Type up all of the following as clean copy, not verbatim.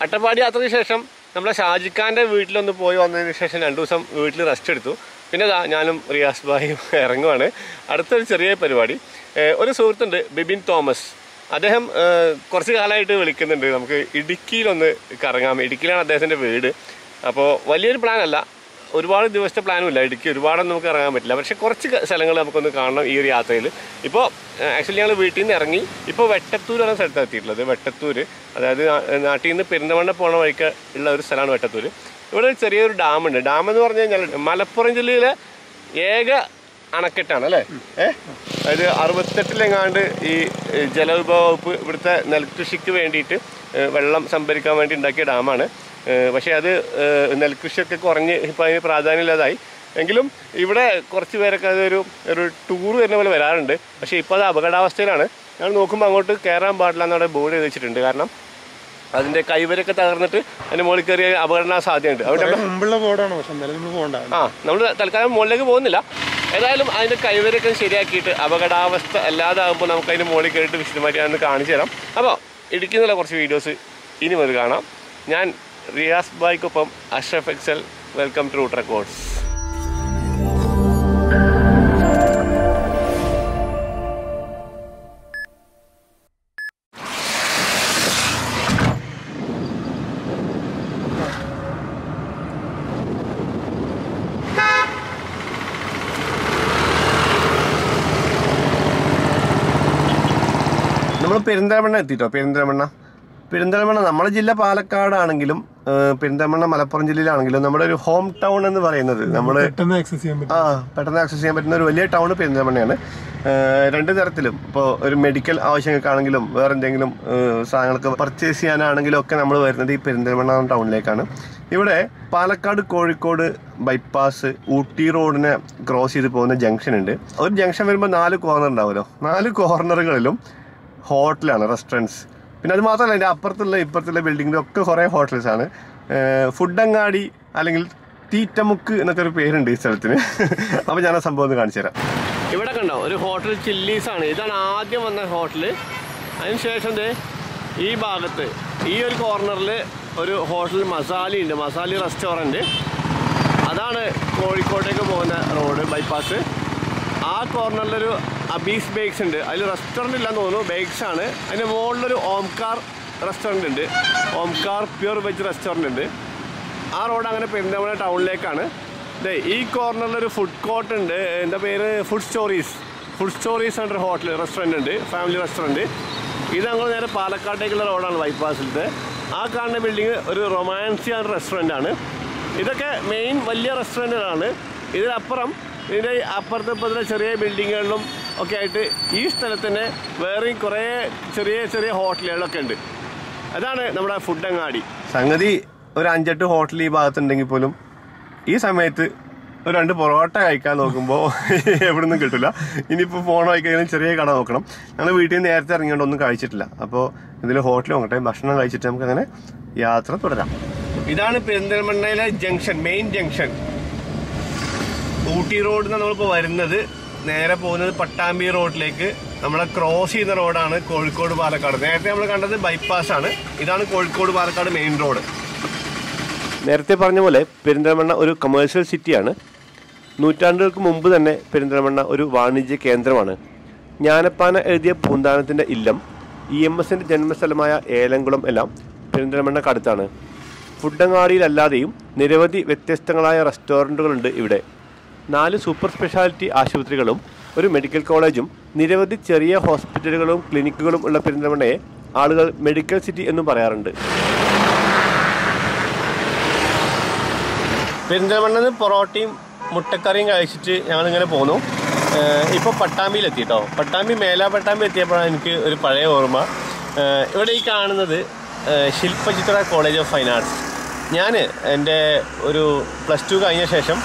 അട്ടപ്പാടി യാത്രയ്ക്ക് ശേഷം നമ്മളെ ഷാജിഖാൻ്റെ വീട്ടിലൊന്ന് പോയി വന്നതിന് ശേഷം 2 ദിവസം വീട്ടിൽ റെസ്റ്റ് എടുത്തു. പിന്നെ ഞാനും റിയാസ് ഭായും ഇറങ്ങുവാണ്. അടുത്തൊരു ചെറിയ പരിപാടി. ഒരു സുഹൃത്തുണ്ട് ബിബിൻ തോമസ്, അദ്ദേഹം കുറച്ച് കാലമായിട്ട് വിളിക്കുന്നുണ്ട് നമുക്ക് ഇടുക്കിയിലൊന്ന് കറങ്ങാം. ഇടുക്കിയിലാണ് അദ്ദേഹത്തിൻ്റെ വീട്. അപ്പോൾ വലിയൊരു പ്ലാനല്ല, ഒരുപാട് ദിവസത്തെ പ്ലാനും ഇല്ല. ഇടുക്കി ഒരുപാടൊന്നും നമുക്ക് ഇറങ്ങാൻ പറ്റില്ല, പക്ഷേ കുറച്ച് സ്ഥലങ്ങൾ നമുക്കൊന്ന് കാണണം ഈ ഒരു യാത്രയിൽ. ഇപ്പോൾ ആക്ച്വലി ഞങ്ങൾ വീട്ടിൽ നിന്ന് ഇറങ്ങി ഇപ്പോൾ വെട്ടത്തൂർ എന്ന സ്ഥലത്താണ് എത്തിയിട്ടുള്ളത്. വെട്ടത്തൂർ, അതായത് നാട്ടിൽ നിന്ന് പെരിന്തൽമണ്ണ പോകുന്ന വഴിക്ക് ഉള്ള ഒരു സ്ഥലമാണ് വെട്ടത്തൂർ. ഇവിടെ ഒരു ചെറിയൊരു ഡാമുണ്ട്. ഡാം എന്ന് പറഞ്ഞു കഴിഞ്ഞാൽ മലപ്പുറം ജില്ലയിലെ ഏക അണക്കെട്ടാണ് അല്ലേ. അതായത് 68-ലെങ്ങാണ്ട് ഈ ജലവിഭവ വകുപ്പ് ഇവിടുത്തെ നെൽകൃഷിക്ക് വേണ്ടിയിട്ട് വെള്ളം സംഭരിക്കാൻ വേണ്ടി ഉണ്ടാക്കിയ ഡാമാണ്. പക്ഷേ അത് നെൽകൃഷിയൊക്കെ കുറഞ്ഞ് ഇപ്പോൾ അതിന് പ്രാധാന്യമില്ലാതായി. എങ്കിലും ഇവിടെ കുറച്ച് പേരൊക്കെ അതൊരു ടൂർ വരുന്ന പോലെ വരാറുണ്ട്. പക്ഷേ ഇപ്പോൾ അത് അപകടാവസ്ഥയിലാണ്. ഞങ്ങൾ നോക്കുമ്പോൾ അങ്ങോട്ട് കയറാൻ പാടില്ല എന്നവിടെ ബോർഡ് എഴുതി വെച്ചിട്ടുണ്ട്. കാരണം അതിൻ്റെ കൈവരൊക്കെ തകർന്നിട്ട് അതിൻ്റെ മുകളിൽ കയറിയ അപകട സാധ്യതയുണ്ട്. അവിടെ നമ്മൾ തൽക്കാലം മുകളിലേക്ക് പോകുന്നില്ല. ഏതായാലും അതിൻ്റെ കൈവരൊക്കെ ശരിയാക്കിയിട്ട് അപകടാവസ്ഥ അല്ലാതാകുമ്പോൾ നമുക്ക് അതിൻ്റെ മുകളിൽ കയറിയിട്ട് വിശദമായിട്ട് ഞാനൊന്ന് കാണിച്ചു തരാം. അപ്പോൾ ഇടുക്കി എന്നുള്ള കുറച്ച് വീഡിയോസ് ഇനി മുതൽ കാണാം. ഞാൻ റിയാസ് ഭായ്ക്കൊപ്പം Ashraf Excel. Welcome to route records. നമ്മൾ പെരിന്തൽമണ്ണ എത്തിട്ടോ. പെരിന്തൽമണ്ണ നമ്മുടെ ജില്ല പാലക്കാടാണെങ്കിലും പെരിന്തൽമണ്ണ മലപ്പുറം ജില്ലയിലാണെങ്കിലും നമ്മുടെ ഒരു ഹോം ടൗൺ എന്ന് പറയുന്നത് നമ്മൾ പെട്ടെന്ന് ആക്സസ് ചെയ്യാൻ പറ്റുന്ന ഒരു വലിയ ടൗൺ പെരിന്തൽമണ്ണയാണ്. 2 തരത്തിലും ഇപ്പോൾ ഒരു മെഡിക്കൽ ആവശ്യങ്ങൾക്കാണെങ്കിലും വേറെ എന്തെങ്കിലും സാധനങ്ങൾക്ക് പർച്ചേസ് ചെയ്യാനാണെങ്കിലും ഒക്കെ നമ്മൾ വരുന്നത് ഈ പെരിന്തൽമണ്ണ ടൗണിലേക്കാണ്. ഇവിടെ പാലക്കാട് കോഴിക്കോട് ബൈപ്പാസ് ഊട്ടി റോഡിനെ ക്രോസ് ചെയ്ത് പോകുന്ന ജംഗ്ഷൻ ഉണ്ട്. ഒരു ജംഗ്ഷൻ വരുമ്പോൾ 4 കോർണർ ഉണ്ടാവുമല്ലോ. 4 കോർണറുകളിലും ഹോട്ടലാണ്, റെസ്റ്റോറൻറ്റ്സ്. പിന്നെ അത് മാത്രമല്ല, അതിൻ്റെ അപ്പുറത്തുള്ള ഇപ്പുറത്തുള്ള ബിൽഡിങ്ങിലൊക്കെ കുറേ ഹോട്ടൽസാണ്. ഫുഡങ്ങാടി അല്ലെങ്കിൽ തീറ്റമുക്ക് എന്നൊക്കെ ഒരു പേരുണ്ട് ഈ സ്ഥലത്തിന്. അപ്പോൾ ഞാൻ ആ സംഭവം ഒന്ന് കാണിച്ചു തരാം. ഇവിടെ കണ്ടോ ഒരു ഹോട്ടൽ ചില്ലീസാണ്. ഇതാണ് ആദ്യം വന്ന ഹോട്ടൽ. അതിനുശേഷം ഈ ഭാഗത്ത് ഈ ഒരു കോർണറിൽ ഒരു ഹോട്ടൽ മസാലി ഉണ്ട്, മസാലി റെസ്റ്റോറൻറ്റ്. അതാണ് കോഴിക്കോട്ടേക്ക് പോകുന്ന റോഡ് ബൈപ്പാസ്. ആ കോർണറിലൊരു അബീസ് ബേക്സ് ഉണ്ട്. അതിൽ റെസ്റ്റോറൻറ്റ് ഇല്ലെന്ന് തോന്നുന്നു, ബേക്സ് ആണ്. അതിൻ്റെ മുകളിലൊരു ഓംകാർ റെസ്റ്റോറൻറ്റ് ഉണ്ട്, ഓംകാർ പ്യൂർ വെജ് റെസ്റ്റോറൻറ്റ് ഉണ്ട്. ആ റോഡ് അങ്ങനെ പെരിന്തൽമണ്ണ ടൗണിലേക്കാണ്. ഈ കോർണറിലൊരു ഫുഡ് കോർട്ട് ഉണ്ട്, എന്താ പേര്, ഫുഡ് സ്റ്റോറീസ് എന്നൊരു ഹോട്ടൽ റെസ്റ്റോറൻറ്റ് ഉണ്ട്, ഫാമിലി റെസ്റ്റോറൻറ്റ്. ഇതങ്ങനെ നേരെ പാലക്കാട്ടേക്കുള്ള റോഡാണ് ബൈപ്പാസിലത്തെ. ആ കാണുന്ന ബിൽഡിങ് ഒരു റൊമാൻസിയ റെസ്റ്റോറൻ്റ് ആണ്. ഇതൊക്കെ മെയിൻ വലിയ റെസ്റ്റോറൻറ്റുകളാണ്. ഇതിനപ്പുറം ഇതിൻ്റെ അപ്പുറത്തെ ചെറിയ ബിൽഡിങ്ങുകളിലും ഒക്കെ ആയിട്ട് ഈ സ്ഥലത്തിന് വേറെയും കുറേ ചെറിയ ഹോട്ടലുകളൊക്കെ ഉണ്ട്. അതാണ് നമ്മുടെ ഫുഡങ്ങാടി. സംഗതി ഒരു 5-8 ഹോട്ടൽ ഈ ഭാഗത്തുണ്ടെങ്കിൽ പോലും ഈ സമയത്ത് ഒരു 2 പൊറോട്ട കഴിക്കാൻ നോക്കുമ്പോൾ എവിടെ നിന്നും കിട്ടില്ല. ഇനിയിപ്പോൾ ഫോൺ വായിക്കാനും ചെറിയ കട നോക്കണം. ഞങ്ങൾ വീട്ടിൽ നിന്ന് നേരത്തെ ഇറങ്ങിയോണ്ട് ഒന്നും കഴിച്ചിട്ടില്ല. അപ്പോൾ ഇതിൽ ഹോട്ടൽ നോക്കട്ടെ, ഭക്ഷണം കഴിച്ചിട്ട് നമുക്ക് അങ്ങനെ യാത്ര തുടരാം. ഇതാണ് പെരിന്തൽമണ്ണയിലെ ജംഗ്ഷൻ, മെയിൻ ജംഗ്ഷൻ. ഊട്ടി റോഡിൽ നിന്ന് നമ്മളിപ്പോൾ വരുന്നത്. നേരെ പോകുന്നത് പട്ടാമ്പി റോഡിലേക്ക്. നമ്മളെ ക്രോസ് ചെയ്യുന്ന റോഡാണ് കോഴിക്കോട് പാലക്കാട്. നേരത്തെ നമ്മൾ കണ്ടത് ബൈപ്പാസാണ്. ഇതാണ് കോഴിക്കോട് പാലക്കാട് മെയിൻ റോഡ്. നേരത്തെ പറഞ്ഞ പോലെ പെരിന്തൽമണ്ണ ഒരു കമേഴ്ഷ്യൽ സിറ്റിയാണ്. നൂറ്റാണ്ടുകൾക്ക് മുമ്പ് തന്നെ പെരിന്തൽമണ്ണ ഒരു വാണിജ്യ കേന്ദ്രമാണ്. ജ്ഞാനപ്പാന എഴുതിയ പൂന്താനത്തിൻ്റെ ഇല്ലം, EMSൻ്റെ ജന്മസ്ഥലമായ ഏലംകുളം എല്ലാം പെരിന്തൽമണ്ണക്കടുത്താണ്. ഫുഡങ്ങാടിയിലല്ലാതെയും നിരവധി വ്യത്യസ്തങ്ങളായ റെസ്റ്റോറൻറ്റുകളുണ്ട് ഇവിടെ. 4 സൂപ്പർ സ്പെഷ്യാലിറ്റി ആശുപത്രികളും ഒരു മെഡിക്കൽ കോളേജും നിരവധി ചെറിയ ഹോസ്പിറ്റലുകളും ക്ലിനിക്കുകളും ഉള്ള പെരിന്തൽമണ്ണയെ ആളുകൾ മെഡിക്കൽ സിറ്റി എന്നും പറയാറുണ്ട്. പെരിന്തൽമണ്ണയിൽ പൊറോട്ടയും മുട്ടക്കറിയും കഴിച്ചിട്ട് ഞങ്ങളിങ്ങനെ പോന്നു. ഇപ്പോൾ പട്ടാമ്പിയിലെത്തി കേട്ടോ. പട്ടാമ്പി എത്തിയപ്പോഴാണ് എനിക്ക് ഒരു പഴയ ഓർമ്മ. ഇവിടെ ഈ കാണുന്നത് Shilpachitra college of fine arts. ഞാൻ എൻ്റെ ഒരു +2 കഴിഞ്ഞ ശേഷം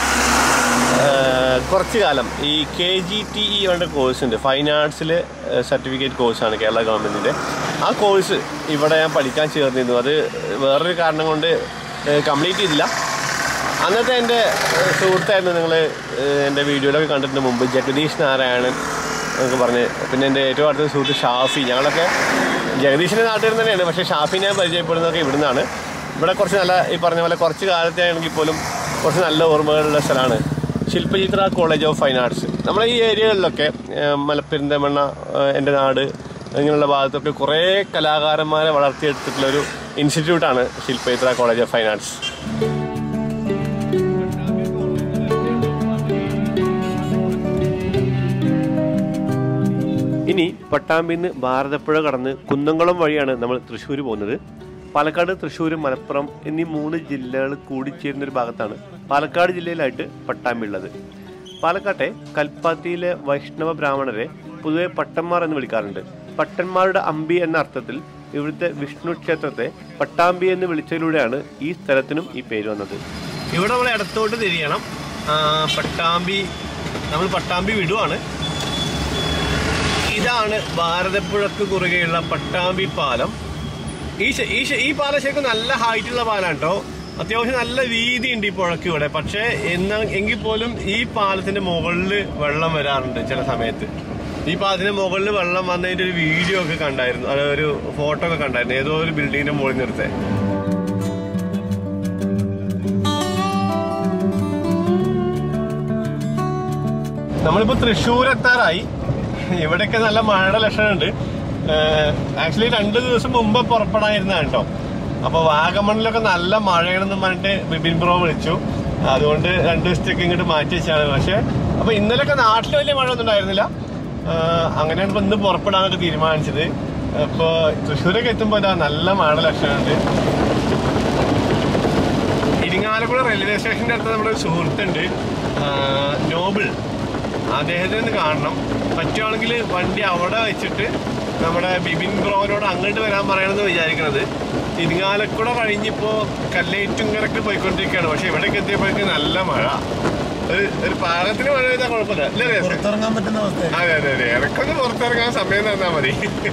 കുറച്ച് കാലം ഈ KGTE വേണ്ട കോഴ്സ് ഉണ്ട്, ഫൈൻ ആർട്സിൽ സർട്ടിഫിക്കറ്റ് കോഴ്സാണ് കേരള ഗവൺമെൻറ്റിൻ്റെ. ആ കോഴ്സ് ഇവിടെ ഞാൻ പഠിക്കാൻ ചേർന്നിരുന്നു. അത് വേറൊരു കാരണം കൊണ്ട് കംപ്ലീറ്റ് ചെയ്തില്ല. അന്നത്തെ എൻ്റെ സുഹൃത്തായിരുന്നു, നിങ്ങൾ എൻ്റെ വീഡിയോയിലൊക്കെ കണ്ടിട്ടുണ്ട് മുമ്പ്, ജഗദീഷ് നാരായണൻ. എന്നൊക്കെ പറഞ്ഞ്. പിന്നെ എൻ്റെ ഏറ്റവും അടുത്ത സുഹൃത്ത് ഷാഫി. ഞങ്ങളൊക്കെ ജഗദീഷിൻ്റെ നാട്ടിൽ തന്നെയാണ്, പക്ഷേ ഷാഫി ഞാൻ പരിചയപ്പെടുന്നതൊക്കെ ഇവിടുന്നാണ്. ഇവിടെ കുറച്ച് നല്ല ഈ പറഞ്ഞ പോലെ കുറച്ച് കാലത്താണെങ്കിൽ പോലും കുറച്ച് നല്ല ഓർമ്മകളുള്ള സ്ഥലമാണ് Shilpachitra college of fine arts. നമ്മളെ ഈ ഏരിയകളിലൊക്കെ പെരിന്തൽമണ്ണ, എൻ്റെ നാട് ഇങ്ങനെയുള്ള ഭാഗത്തൊക്കെ കുറേ കലാകാരന്മാരെ വളർത്തിയെടുത്തിട്ടുള്ളൊരു ഇൻസ്റ്റിറ്റ്യൂട്ടാണ് Shilpachitra college of fine arts. ഇനി പട്ടാമ്പിന്ന് ഭാരതപ്പുഴ കടന്ന് കുന്നംകുളം വഴിയാണ് നമ്മൾ തൃശ്ശൂർ പോകുന്നത്. പാലക്കാട്, തൃശ്ശൂർ, മലപ്പുറം എന്നീ 3 ജില്ലകൾ കൂടിച്ചേരുന്നൊരു ഭാഗത്താണ് പാലക്കാട് ജില്ലയിലായിട്ട് പട്ടാമ്പി ഉള്ളത്. പാലക്കാട്ടെ കൽപ്പാത്തിയിലെ വൈഷ്ണവ ബ്രാഹ്മണരെ പൊതുവെ പട്ടന്മാർ എന്ന് വിളിക്കാറുണ്ട്. പട്ടന്മാരുടെ അമ്പി എന്ന അർത്ഥത്തിൽ ഇവിടുത്തെ വിഷ്ണു ക്ഷേത്രത്തെ പട്ടാമ്പി എന്ന് വിളിച്ചതിലൂടെയാണ് ഈ സ്ഥലത്തിനും ഈ പേര് വന്നത്. ഇവിടെ നമ്മൾ ഇടത്തോട്ട് തിരിയണം. നമ്മൾ പട്ടാമ്പി വിടുവാണ്. ഇതാണ് ഭാരതപ്പുഴക്ക് കുറുകെയുള്ള പട്ടാമ്പി പാലം. ഈ പാലം ശരിക്കും നല്ല ഹൈറ്റുള്ള പാലാണ് കേട്ടോ. അത്യാവശ്യം നല്ല വീതി ഉണ്ട് ഈ പുഴയ്ക്ക് ഇവിടെ. പക്ഷേ എങ്കിൽ പോലും ഈ പാലത്തിന്റെ മുകളിൽ വെള്ളം വരാറുണ്ട് ചില സമയത്ത്. ഈ പാലത്തിന്റെ മുകളിൽ വെള്ളം വന്നതിന്റെ ഒരു വീഡിയോ ഒക്കെ കണ്ടായിരുന്നു, ഒരു ഫോട്ടോ ഒക്കെ കണ്ടായിരുന്നു, ഏതോ ഒരു ബിൽഡിങ്ങിന്റെ മുകളിൽ നിർത്തേ. നമ്മളിപ്പോ തൃശ്ശൂർ എത്താറായി. ഇവിടെയൊക്കെ നല്ല മഴയുടെ ലക്ഷണമുണ്ട്. ആക്ച്വലി 2 ദിവസം മുമ്പ് പുറപ്പെടാനിരുന്നതാണ് കേട്ടോ. അപ്പൊ വാഗമണിലൊക്കെ നല്ല മഴയാണെന്ന് പറഞ്ഞിട്ട് ബിപിൻ ബ്രോ വിളിച്ചു. അതുകൊണ്ട് 2 ദിവസത്തേക്ക് ഇങ്ങോട്ട് മാറ്റി വെച്ചാണ്. പക്ഷെ അപ്പൊ ഇന്നലെയൊക്കെ നാട്ടിൽ വലിയ മഴ ഒന്നും ഉണ്ടായിരുന്നില്ല. അങ്ങനെയാണ് ഇപ്പൊ ഇന്ന് പുറപ്പെടാനൊക്കെ തീരുമാനിച്ചത്. ഇപ്പൊ തൃശ്ശൂരൊക്കെ എത്തുമ്പോ നല്ല മഴയുടെ ലക്ഷണമുണ്ട്. ഇരിങ്ങാലക്കുട റെയിൽവേ സ്റ്റേഷന്റെ അടുത്ത് നമ്മുടെ ഒരു സുഹൃത്തുണ്ട്, നോബിൾ. അദ്ദേഹത്തിന് ഒന്ന് കാണണം. പറ്റുവാണെങ്കിൽ വണ്ടി അവിടെ വെച്ചിട്ട് നമ്മുടെ ബിപിൻ ബ്രോനോട് അങ്ങോട്ട് വരാൻ പറയണമെന്ന് വിചാരിക്കണത്. ഇരിങ്ങാലക്കുട കഴിഞ്ഞിപ്പോ കല്ലേറ്റുങ്കരക്ക് പോയിക്കൊണ്ടിരിക്കുകയാണ്. പക്ഷെ ഇവിടേക്ക് എത്തിയപ്പോഴേക്ക് നല്ല മഴ. ഒരു പാകത്തിന് മഴ പെയ്താൽ കുഴപ്പമില്ല അല്ലേ? അതെ അതെ അതെ, ഇടയ്ക്കൊന്ന് പുറത്തിറങ്ങാൻ സമയം തന്നാൽ മതി.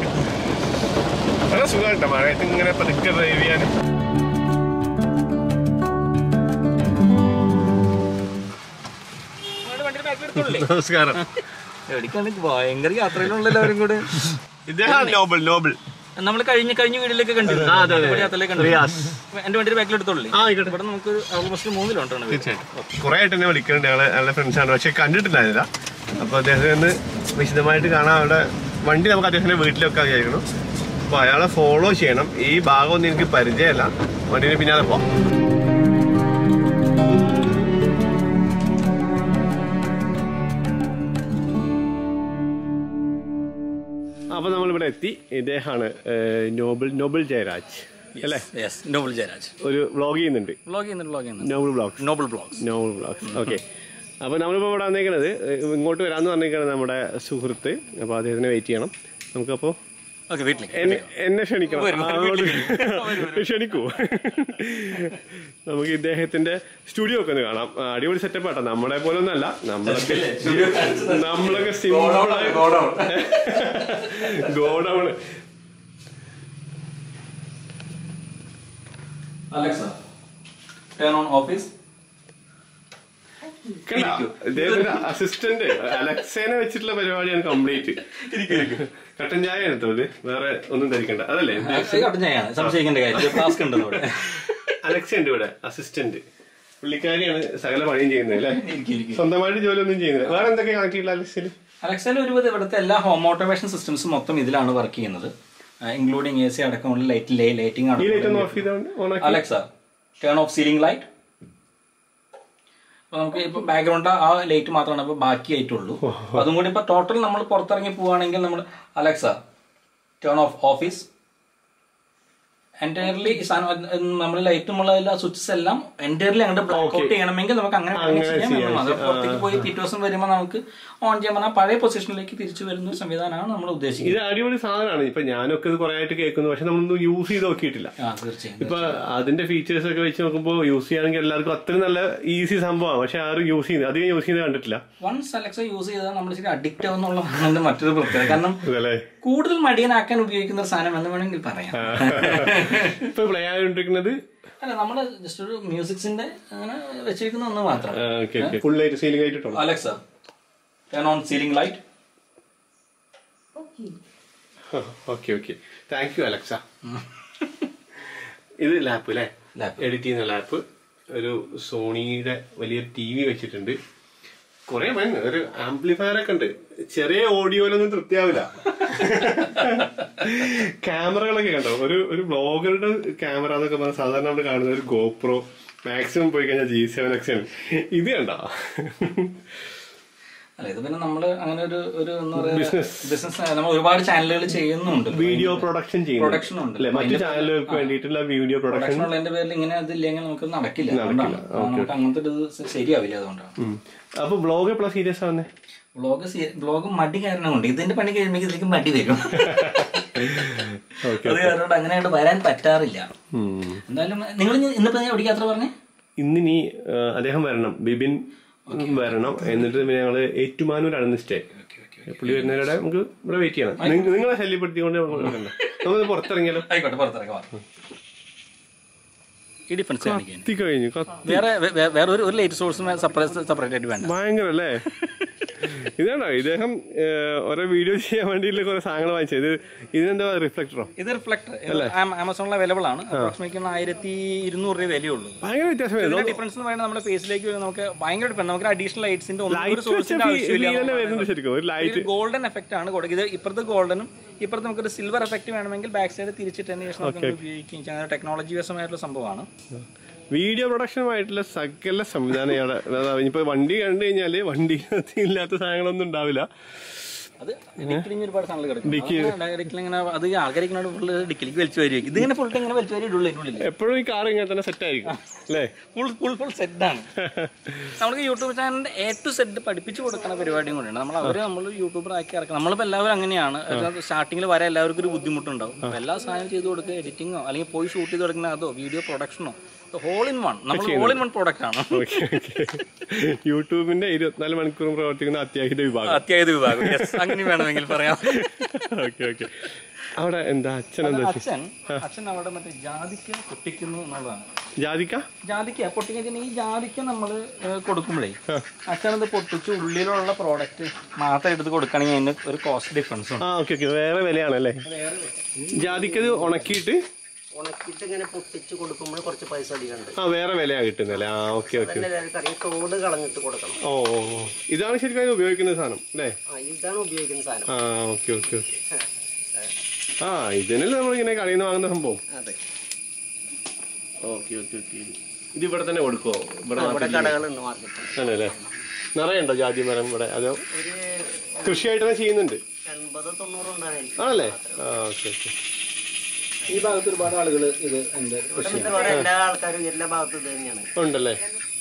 നല്ല സുഖമായിട്ടോ മഴയത്ത് ഇങ്ങനെ പതുക്കെ ഡ്രൈവ് ചെയ്യാൻ. നമസ്കാരം. ഭയങ്കര യാത്രയിലുള്ളല്ലോ അവരും കൂടെ. ഇദ്ദേഹം നോബിൾ. നമ്മൾ കഴിഞ്ഞ വീട്ടിലേക്ക് കണ്ടിരുന്നു. എന്റെ വണ്ടിയുടെ ബാക്കിൽ എടുത്തോളൂ. ഇവിടെ നമുക്ക് ഓൾമോസ്റ്റ് 3 കിലോമീറ്ററാണ്. തീർച്ചയായിട്ടും കുറെ ആയിട്ട് എന്നെ വിളിക്കുന്നുണ്ട്. ഞങ്ങളുടെ ഫ്രണ്ട്സാണ്, പക്ഷെ കണ്ടിട്ടില്ലായിരുന്നില്ല. അപ്പൊ അദ്ദേഹത്തിന് വിശദമായിട്ട് കാണാൻ അവിടെ വണ്ടി നമുക്ക് അദ്ദേഹത്തിന്റെ വീട്ടിലൊക്കെ വിചാരിക്കണം. അപ്പൊ അയാളെ ഫോളോ ചെയ്യണം. ഈ ഭാഗമൊന്നും എനിക്ക് പരിചയമല്ല. വണ്ടിന് പിന്നാലെ പോവാം. അപ്പൊ നമ്മളിവിടെ എത്തി. ഇദ്ദേഹമാണ് നോബിൾ ജയരാജ് അല്ലേ? നോബിൾ ജയരാജ് ഒരു വ്ളോഗ് ചെയ്യുന്നുണ്ട്. Noble blogs. ഓക്കെ. അപ്പൊ നമ്മളിപ്പോ ഇവിടെ വന്നേക്കണത്, ഇങ്ങോട്ട് വരാന്ന് പറഞ്ഞേക്കാണ് നമ്മുടെ സുഹൃത്ത്. അപ്പൊ അദ്ദേഹത്തിനെ വെയിറ്റ് ചെയ്യണം. നമുക്കപ്പോ എന്നെ ക്ഷണിക്കൂ. നമുക്ക് ഇദ്ദേഹത്തിന്റെ സ്റ്റുഡിയോ ഒക്കെ ഒന്ന് കാണാം. അടിപൊളി സെറ്റപ്പ് ആട്ടോ. നമ്മളെ പോലെ ഒന്നല്ല, നമ്മളൊക്കെ സിമ്പിളായി godown. Alexa, turn on office. Assistant അലക്സേനെ വെച്ചിട്ടുള്ള പരിപാടിയാണ് കംപ്ലീറ്റ്. കട്ടൻ ചായ എടുത്തോളൂ, വേറെ ഒന്നും ധരിക്കണ്ട. അതല്ലേ അലക്സ ഉണ്ട് ഇവിടെ, അസിസ്റ്റന്റ്. പുള്ളിക്കാരിയാണ് സകല പണിയും ചെയ്യുന്നത് അല്ലേ? സ്വന്തമായിട്ട് ജോലി ഒന്നും ചെയ്യുന്നത്. വേറെ എന്തൊക്കെ കണക്ട് ചെയ്യില്ല അലക്സയിൽ? അലക്സയിൽ ഒരുവിധം ഇവിടുത്തെ എല്ലാ ഹോം ഓട്ടോമേഷൻ സിസ്റ്റംസും മൊത്തം ഇതിലാണ് വർക്ക് ചെയ്യുന്നത്, ഇൻക്ലൂഡിംഗ് AC അടക്കമുള്ള ലൈറ്റിംഗ് ആണ്. Alexa, turn off ceiling light. നമുക്ക് ഇപ്പൊ ബാക്ക്ഗ്രൗണ്ട് ആ ലൈറ്റ് മാത്രമാണ് ഇപ്പൊ ബാക്കിയായിട്ടുള്ളൂ. അതും കൂടി ഇപ്പൊ ടോട്ടൽ നമ്മൾ പുറത്തിറങ്ങി പോവുകയാണെങ്കിൽ നമ്മൾ Alexa turn off office. Entirely നമ്മൾ ലൈറ്റുമുള്ള സ്വിച്ചസ് എല്ലാം എൻറ്റയർലി അങ്ങോട്ട് ബ്ലോക്ക് ഔട്ട് ചെയ്യണമെങ്കിൽ നമുക്ക് അങ്ങനെ ചെയ്യാം. അത് പുറത്തേക്ക് പോയി പിറ്റേ ദിവസം വരുമ്പോൾ നമുക്ക് ഓൺ ചെയ്യാൻ പറഞ്ഞാൽ പഴയ പൊസിഷനിലേക്ക് തിരിച്ചു വരുന്ന ഒരു സംവിധാനമാണ് നമ്മൾ ഉദ്ദേശിക്കുന്നത്. ഇത് അടിപൊളി സാധനമാണ്. ഇപ്പൊ ഞാനൊക്കെ ഇത് കുറെ ആയിട്ട് കേൾക്കുന്നു, പക്ഷെ നമ്മളൊന്നും യൂസ് ചെയ്ത് നോക്കിയിട്ടില്ല. തീർച്ചയായും ഇപ്പൊ അതിന്റെ ഫീച്ചേഴ്സ് ഒക്കെ വെച്ച് നോക്കുമ്പോൾ യൂസ് ചെയ്യുകയാണെങ്കിൽ എല്ലാവർക്കും അത്രയും നല്ല ഈസി സംഭവമാണ്. പക്ഷെ ആരും യൂസ് ചെയ്യുന്നത് അധികം യൂസ് ചെയ്യുന്നത് കണ്ടിട്ടില്ല. വൺസ് അലക്സ യൂസ് ചെയ്താൽ നമ്മൾ ശരി അഡിക്റ്റ് ആവുന്നുള്ളതാണ് മറ്റൊരു പ്രത്യേകത. കാരണം കൂടുതൽ മടിയനാക്കാൻ ഉപയോഗിക്കുന്ന ഒരു സാധനം എന്ന് വേണമെങ്കിൽ പറയാം. ഇപ്പൊ പ്ലേ ആയിക്കൊണ്ടിരിക്കുന്നത് അല്ല, നമ്മള് ജസ്റ്റ് ഒരു മ്യൂസിക്സിന്റെ അങ്ങനെ വെച്ചിരിക്കുന്ന ഒന്ന് മാത്രം. Full light ceiling light. Alexa turn on ceiling light. Okay okay, thank you Alexa. ഇത് ലാപ്പ് അല്ലേ, എഡിറ്റ് ചെയ്യുന്ന ലാപ്പ്. ഒരു സോണിയുടെ വലിയ TV വെച്ചിട്ടുണ്ട്. കുറെ ഒരു ആംപ്ലിഫയർ ഒക്കെ ഉണ്ട്. ചെറിയ ഓഡിയോയിലൊന്നും തൃപ്തിയാവില്ല. ക്യാമറകളൊക്കെ കണ്ടോ, ഒരു ബ്ലോഗറുടെ ക്യാമറ എന്നൊക്കെ പറഞ്ഞാൽ സാധാരണ നമ്മൾ കാണുന്ന ഒരു GoPro, മാക്സിമം പോയി കഴിഞ്ഞാൽ G7X ആണ്. ഇത് കണ്ടോ? അല്ല, ഇത് പിന്നെ നമ്മള് അങ്ങനെ ഒരു എന്താ പറയാ ബിസിനസ്, നമ്മൾ ഒരുപാട് ചാനലുകൾ ചെയ്യുന്നുണ്ട്, വീഡിയോ പ്രൊഡക്ഷൻ ഉണ്ട്, മറ്റു ചാനലുകൾക്ക് വേണ്ടിയിട്ടുള്ള വീഡിയോ പ്രൊഡക്ഷൻ ഉള്ളതിന്റെ പേരിൽ ഇങ്ങനെ അതില്ലെങ്കിൽ നമുക്ക് നടക്കില്ല. നമുക്ക് അങ്ങനത്തെ ഒരു ശരിയാവില്ല. അതുകൊണ്ടാണ്. അപ്പൊ ബ്ലോഗ് എപ്പോഴാണ് സീരിയസ് ആവുന്നേ? ബ്ലോഗ് മടി കാരണം കൊണ്ട് ഇതിന്റെ പണി കഴിയുമ്പോൾ ഇതിലേക്ക് മടി വരും. അത് കാരണം അങ്ങനെയായിട്ട് വരാൻ പറ്റാറില്ല. എന്തായാലും നിങ്ങൾ ഇന്നിപ്പോ എവിടേക്ക് യാത്ര പറഞ്ഞേ? ഇന്നിനി അദ്ദേഹം വരണം, ബിബിൻ വരണം. എന്നിട്ട് ഞങ്ങള് ഏറ്റുമാനൂരാണ് സ്റ്റേ. പുള്ളി വരുന്നവരുടെ നമുക്ക് ഇവിടെ വെയിറ്റ് ചെയ്യണം. നിങ്ങളെ ശല്യപ്പെടുത്തിക്കൊണ്ട് നമുക്ക് പുറത്തിറങ്ങിയാലോ? ആയിക്കോട്ടെ, പുറത്തിറങ്ങാം. ഈ ഡിഫറൻസ് കഴിഞ്ഞു. വേറെ ഒരു ലൈറ്റ് സോഴ്സും സെപ്പറേറ്റ് ആയിട്ട് വേണ്ട. ഭയങ്കര അല്ലേ? ഇതാണോ ഇദ്ദേഹം ഓരോ വീഡിയോ ചെയ്യാൻ വേണ്ടിയിട്ടുള്ള കുറെ സാധനങ്ങൾ വാങ്ങിച്ചത്? ഇതിനെന്താ റിഫ്ലക്ടറോ? ഇത് റിഫ്ലക്ടർ ആമസോണിൽ അവൈലബിൾ ആണ്. അപ്രോക്സിമേറ്റ് 1200 രൂപ വിലയുള്ളൂ. ഭയങ്കര വ്യത്യാസം. ഡിഫറൻസ് എന്ന് പറയുന്നത് നമ്മുടെ ഫേസിലേക്ക് നമുക്ക് ഭയങ്കര ഡിഫറൻസ്. നമുക്ക് അഡീഷണൽ ലൈറ്റ്സിന്റെ ഗോൾഡൻ എഫക്ട് ആണ് കൊടുക്കുക. ഇപ്പുറത്തെ ഗോൾഡനും ഇപ്പുറത്ത് നമുക്കൊരു സിൽവർ എഫക്ട് വേണമെങ്കിൽ ബാക്ക് സൈഡ് തിരിച്ചിട്ടതിന് ശേഷം നമുക്ക് ഉപയോഗിക്കാം. ടെക്നോളജി വശമായിട്ടുള്ള സംഭവമാണ്. വീഡിയോ പ്രൊഡക്ഷനുമായിട്ടുള്ള സകല സംവിധാനം ഇയാളെ. ഇപ്പൊ വണ്ടി കണ്ടു കഴിഞ്ഞാല് വണ്ടി ഇല്ലാത്ത സാധനങ്ങളൊന്നും ഉണ്ടാവില്ല. അത് ഒരുപാട് സാധനങ്ങൾ കിടക്കും. അത് ആൾക്കാരിങ്ങനെ ഡിക്കിലേക്ക് വലിച്ചു വരും. ഇതിങ്ങനെ ഫുൾ ഇങ്ങനെ വലിച്ചു വരും. എപ്പോഴും ഈ കാർ ഇങ്ങനെ തന്നെ സെറ്റ് ആയിരിക്കും അല്ലേ? ഫുൾ സെറ്റാണ്. നമുക്ക് യൂട്യൂബ് ചാനലിന്റെ A to Z പഠിപ്പിച്ചു കൊടുക്കുന്ന പരിപാടിയും കൂടെയാണ്. നമ്മൾ യൂട്യൂബർ ആക്കി ഇറക്കണം. നമ്മളിപ്പോൾ എല്ലാവരും അങ്ങനെയാണ്. സ്റ്റാർട്ടിങ്ങിൽ വരെ എല്ലാവർക്കും ഒരു ബുദ്ധിമുട്ടുണ്ടാവും. അപ്പോൾ എല്ലാ സാധനം ചെയ്ത് കൊടുക്കുക, എഡിറ്റിങ്ങോ അല്ലെങ്കിൽ പോയി ഷൂട്ട് ചെയ്ത് കൊടുക്കുന്ന അതോ വീഡിയോ പ്രൊഡക്ഷനോ ഹോൾ ഇൻ വൺ. നമ്മൾ ഹോൾ ഇൻ വൺ പ്രോഡക്റ്റ് ആണ്. യൂട്യൂബിന്റെ 24 മണിക്കൂറും പ്രവർത്തിക്കുന്ന അത്യാഹിത വിഭാഗം അങ്ങനെ വേണമെങ്കിൽ പറയാം. അവിടെ എന്താ അച്ഛൻ അവിടെ മറ്റേ ജാതിക്ക പൊട്ടിക്കുന്നു എന്നുള്ളതാണ്. ജാതിക്ക പൊട്ടിക്കുന്ന ഈ ജാതിക്ക നമ്മൾ കൊടുക്കുമ്പോഴേ അച്ഛനത് പൊട്ടിച്ച് ഉള്ളിലുള്ള പ്രോഡക്റ്റ് മാത്രം എടുത്ത് കൊടുക്കുകയാണെങ്കിൽ അതിന് ഒരു കോസ്റ്റ് ഡിഫറൻസ് ഉണ്ട്. വേറെ വിലയാണല്ലേ? ജാതിക്ക ഉണക്കിയിട്ട് ഇങ്ങനെ പൊട്ടിച്ച് കൊടുക്കുമ്പോൾ കുറച്ച് പൈസ അധികമുണ്ട്. വേറെ വിലയാ കിട്ടുന്നല്ലേ? തോട് കളഞ്ഞിട്ട് കൊടുക്കണം. ഇതാണ് ശരിക്കും ഉപയോഗിക്കുന്ന സാധനം അല്ലേ? ഇതാണ് ഉപയോഗിക്കുന്ന സാധനം. ഓക്കെ. ഇതിനല്ലേ നമ്മളിങ്ങനെ കടയിൽ നിന്ന് വാങ്ങുന്ന സംഭവം. അതെ. ഓക്കെ. ഇത് ഇവിടെ തന്നെ കൊടുക്കുവോ? ഇവിടെ കടകളുണ്ട് മാർക്കറ്റിൽ. ആണല്ലേ? നിറയുണ്ടോ ജാതി മരം ഇവിടെ? അതോ കൃഷിയായിട്ട് തന്നെ ചെയ്യുന്നുണ്ട്? 80-90 ഉണ്ടായിരുന്നു. ആണല്ലേ? ഓക്കെ. ഈ ഭാഗത്ത് ഒരുപാട് ആളുകൾ ഇത് എല്ലാ ആൾക്കാരും എല്ലാ ഭാഗത്തും ഇത് തന്നെയാണ് ഉണ്ടല്ലേ?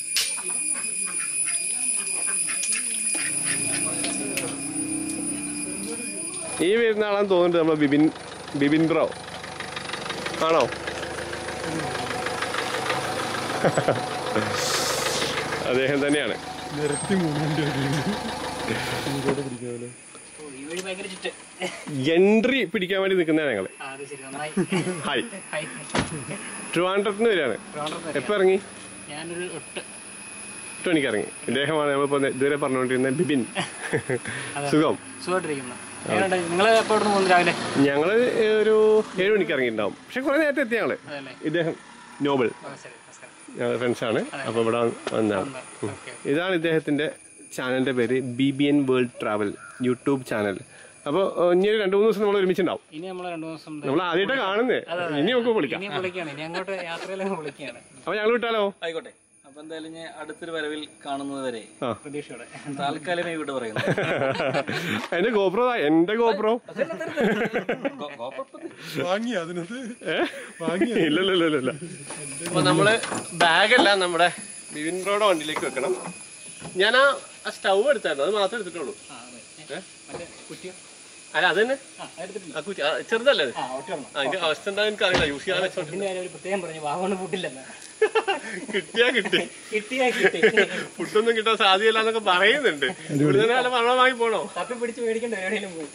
ഈ വരുന്ന ആളാന്ന് തോന്നുന്നുണ്ട് നമ്മളെ ബിബിൻ ബ്രോ ആണോ? അദ്ദേഹം തന്നെയാണ്. എൻട്രി പിടിക്കാൻ വേണ്ടി നിൽക്കുന്നതാണ് ഞങ്ങള്. ഹായ്. ട്രിവാൻഡ്രത്തിന് വരികയാണ്. എപ്പോ ഇറങ്ങി? 8 മണിക്ക് ഇറങ്ങി. ഇദ്ദേഹമാണ് നമ്മളിപ്പോ ഇതുവരെ പറഞ്ഞുകൊണ്ടിരുന്ന ബിബിൻ. സുഖം? ഞങ്ങള് ഒരു 7 മണിക്ക് ഇറങ്ങിയിട്ടുണ്ടാവും. പക്ഷെ കുറെ നേരത്തെ എത്തി ഞങ്ങള്. ഇദ്ദേഹം നോബൽ ഞങ്ങളുടെ ഫ്രണ്ട്സാണ്. അപ്പൊ ഇവിടെ വന്നതാണ്. ഇതാണ് ഇദ്ദേഹത്തിന്റെ ചാനലിന്റെ പേര് BBN world travel YouTube channel. അപ്പോൾ ഇനി 2-3 ദിവസം നമ്മൾ ഒരുമിച്ചുണ്ടാവും. നമ്മൾ ആദ്യമായിട്ടാണ് കാണുന്നേ. ഇനി നമുക്ക് വിളിക്കാം. അപ്പൊ ഞങ്ങൾ വിട്ടാലോ? ആയിക്കോട്ടെ. അപ്പൊ എന്തായാലും ഞാൻ അടുത്തൊരു വരവിൽ കാണുന്നത് വരെ പ്രതീക്ഷയോടെ താൽക്കാലികമായി ഇവിടെ പറയുന്നു. എന്റെ ഗോപ്രോ ഇല്ലല്ലോ. അപ്പൊ നമ്മള് ബാഗെല്ലാം നമ്മുടെ ബിബിൻ ബ്രോയുടെ വണ്ടിയിലേക്ക് വെക്കണം. ഞാൻ ആ സ്റ്റൗ എടുത്തായിരുന്നു, അത് മാത്രമേ എടുത്തിട്ടുള്ളൂ. അല്ല അത് തന്നെ ചെറുതല്ലേ? അതിന്റെ അവസ്ഥ എന്താ എനിക്ക് അറിയില്ല. യൂസ് ചെയ്യാൻ കിട്ടിയാ ഫുഡൊന്നും കിട്ടാൻ സാധ്യതയില്ല എന്നൊക്കെ പറയുന്നുണ്ട്. ഇവിടെ തന്നെ നല്ല വെള്ളം വാങ്ങി പോണോ? തപ്പി പിടിച്ച് മേടിക്കണ്ട എവിടെയെങ്കിലും പോയി.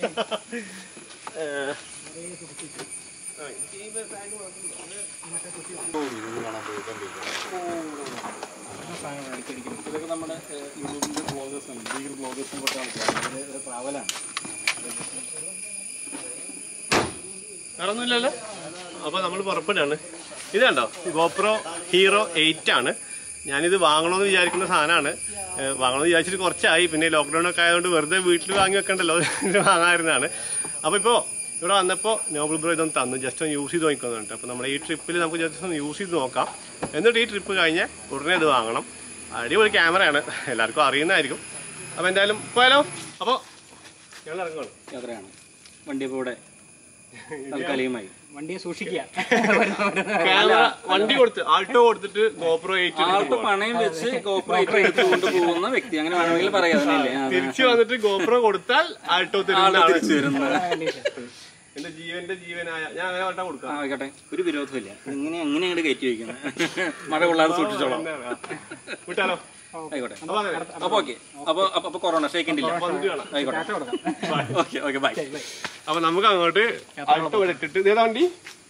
ഇതൊക്കെ നമ്മുടെ യൂട്യൂബിന്റെ ബ്ലോഗേഴ്സാണ്, ലീഗൽ ബ്ലോഗേഴ്സും തൊട്ട് ആൾക്കാർ. ട്രാവലാണ്. വേറൊന്നുമില്ലല്ലോ. അപ്പോൾ നമ്മൾ പുറപ്പെടാണ്. ഇത് കണ്ടോ, GoPro Hero 8 ആണ്. ഞാനിത് വാങ്ങണമെന്ന് വിചാരിക്കുന്ന സാധനമാണ്. വാങ്ങണമെന്ന് വിചാരിച്ചിട്ട് കുറച്ചായി. പിന്നെ ലോക്ക്ഡൗൺ ഒക്കെ ആയതുകൊണ്ട് വെറുതെ വീട്ടിൽ വാങ്ങി വെക്കണ്ടല്ലോ, ഇത് വാങ്ങാമായിരുന്നതാണ്. അപ്പോൾ ഇപ്പോൾ ഇവിടെ വന്നപ്പോൾ നോബൽ ബ്രോ ഇതൊന്ന് തന്നു, ജസ്റ്റ് ഒന്ന് യൂസ് ചെയ്ത് നോക്കുന്നുണ്ട്. അപ്പോൾ നമ്മുടെ ഈ ട്രിപ്പിൽ നമുക്ക് ജസ്റ്റ് ഒന്ന് യൂസ് ചെയ്ത് നോക്കാം. എന്നിട്ട് ഈ ട്രിപ്പ് കഴിഞ്ഞ് ഉടനെ ഇത് വാങ്ങണം. അടിപൊളി ക്യാമറയാണ്, എല്ലാവർക്കും അറിയുന്നതായിരിക്കും. അപ്പോൾ എന്തായാലും പോയാലോ. അപ്പോൾ ഞങ്ങൾ ഇറങ്ങുകയാണ്. യാത്രയാണ്. വണ്ടി ഇപ്പോൾ ഇവിടെ താൽക്കാലികമായി വണ്ടിയെ സൂക്ഷിക്കുക. വണ്ടി കൊടുത്ത് ആൾട്ടോ കൊടുത്തിട്ട് GoPro 8 ആൾട്ടോ പണയം വെച്ച് GoPro 8 എടുത്തുകൊണ്ട് പോകുന്ന വ്യക്തി, അങ്ങനെ വേണമെങ്കിൽ പറയാം. തിരിച്ചു വന്നിട്ട് GoPro കൊടുത്താൽ ആൾട്ടോ തിരിച്ചു വരുന്നത് എന്റെ ജീവനായ ഞാൻ അങ്ങനെ വട്ടം കൊടുക്കാം. ആയിക്കോട്ടെ, ഒരു വിരോധമില്ല. ഇങ്ങനെ അങ്ങോട്ട് കയറ്റി വയ്ക്കുന്നത്, മഴ കൊള്ളാതെ സൂക്ഷിച്ചോളാം. വിട്ടാലോ? ആയിക്കോട്ടെ. അപ്പൊ ഓക്കെ. അപ്പൊ കൊറോണ ഷേക്കിണ്ടില്ല. ആയിക്കോട്ടെ, ഓക്കെ ഓക്കെ, ബൈ. അപ്പൊ നമുക്ക് അങ്ങോട്ട് ആൾട്ടോ എടുത്തിട്ട് ഇതേതാ വണ്ടി?